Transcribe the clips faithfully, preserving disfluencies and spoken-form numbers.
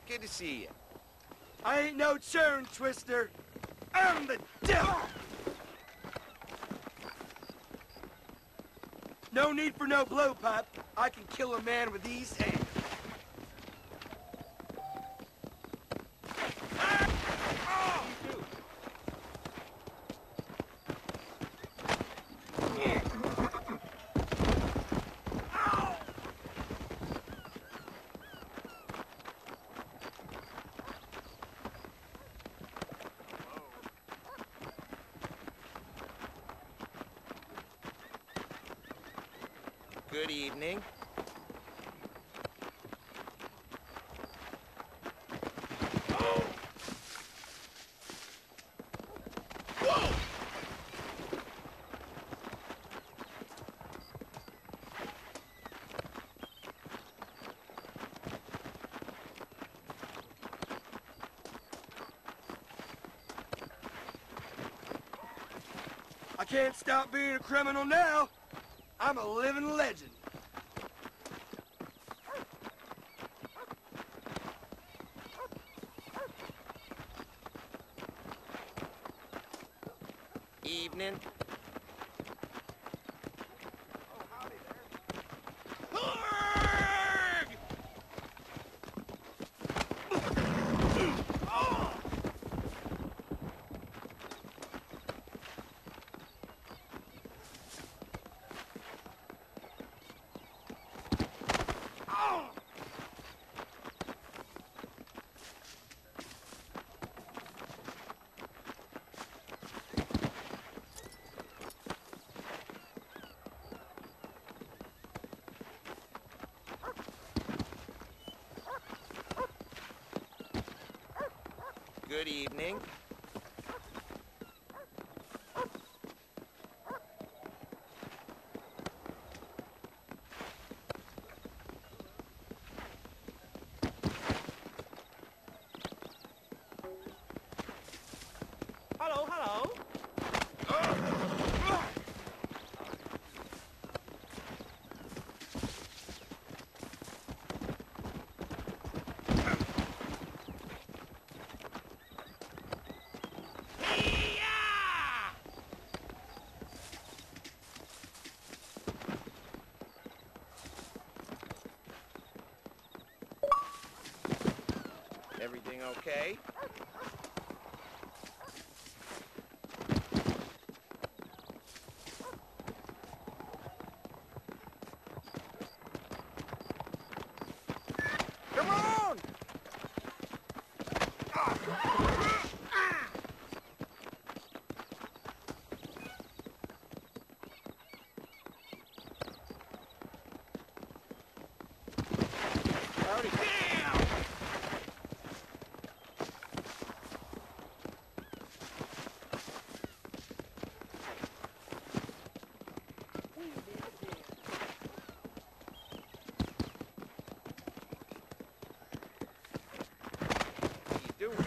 Good to see you. I ain't no churn twister. I'm the devil! No need for no blowpipe. I can kill a man with these hands. Good evening. Oh! Whoa! I can't stop being a criminal now. I'm a living legend. Evening. Oh, howdy there. Oh! Good evening. Hello, hello. Everything okay? Come on! Howdy. What are you doing?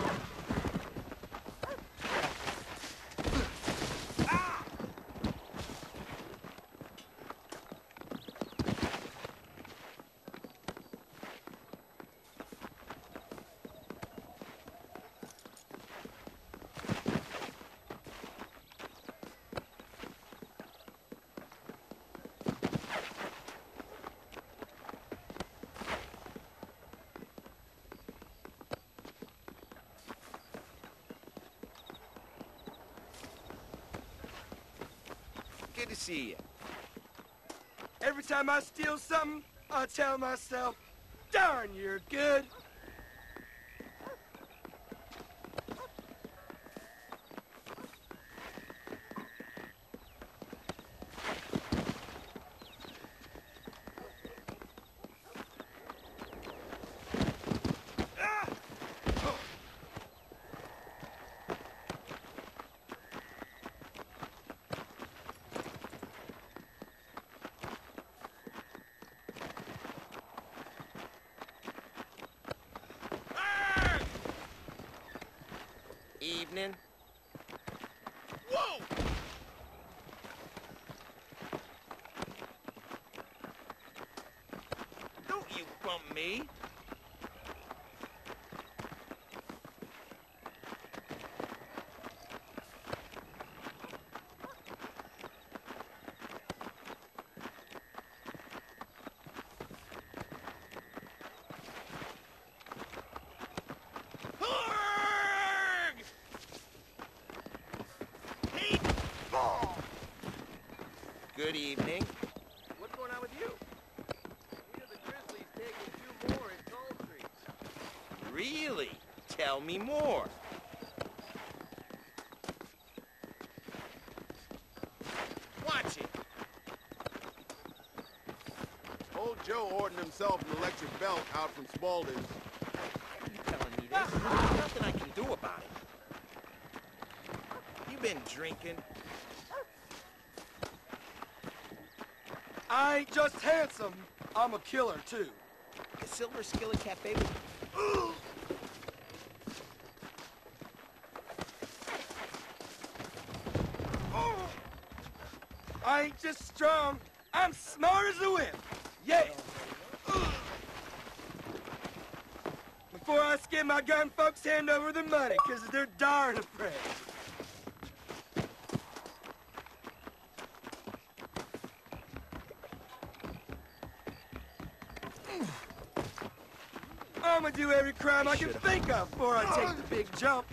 Good to see you. Every time I steal something, I tell myself, darn, you're good. Evening. Whoa! Don't you bump me. Good evening. What's going on with you? We hear the Grizzlies taking two more in Cold Creek. Really? Tell me more. Watch it. Old Joe ordered himself an electric belt out from Spaulding's. You telling me this? There's nothing I can do about it. You been drinking? I ain't just handsome, I'm a killer too. The Silver Skillet Cafe was... I ain't just strong, I'm smart as a whip. Yeah. Before I skin my gun, folks hand over the money, cause they're darn afraid. I'm gonna do every crime I can think of before I take the big jump.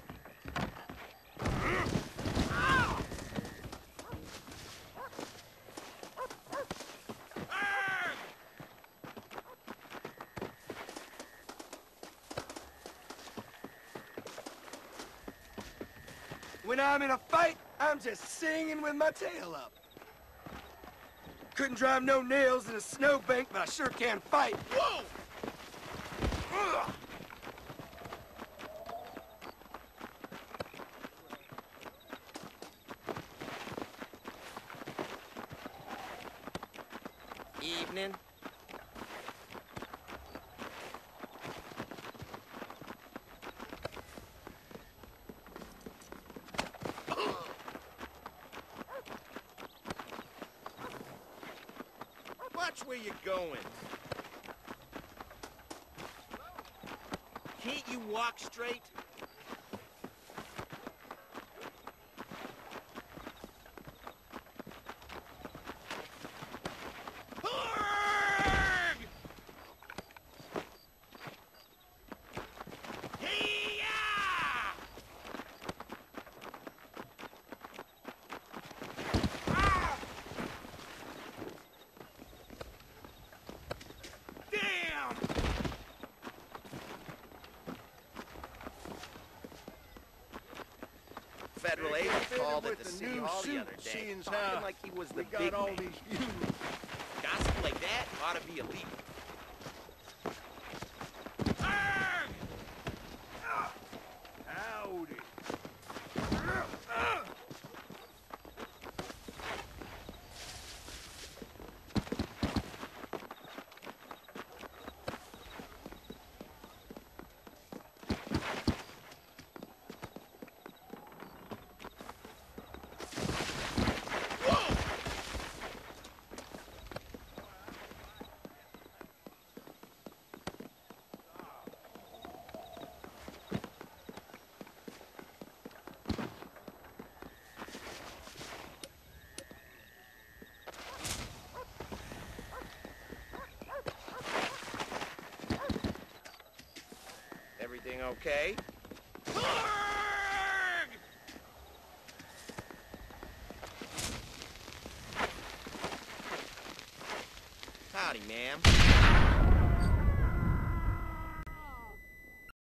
When I'm in a fight, I'm just singing with my tail up. Couldn't drive no nails in a snowbank, but I sure can fight. Whoa! Ugh. Evening. Watch where you're going. Can't you walk straight? Hurg! Hey-ya! Ah! Damn! Federal agent called at the city hall the other day, talking like he was the We big got all man. these views. Gossip like that ought to be illegal. Arrgh! Howdy. Whoa! Everything okay? Arrgh! Howdy, ma'am.